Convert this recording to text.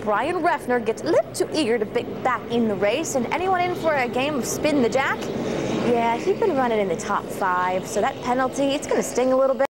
Brian Refner gets a little too eager to be back in the race. And anyone in for a game of spin the jack? Yeah, he'd been running in the top 5, so that penalty, it's going to sting a little bit.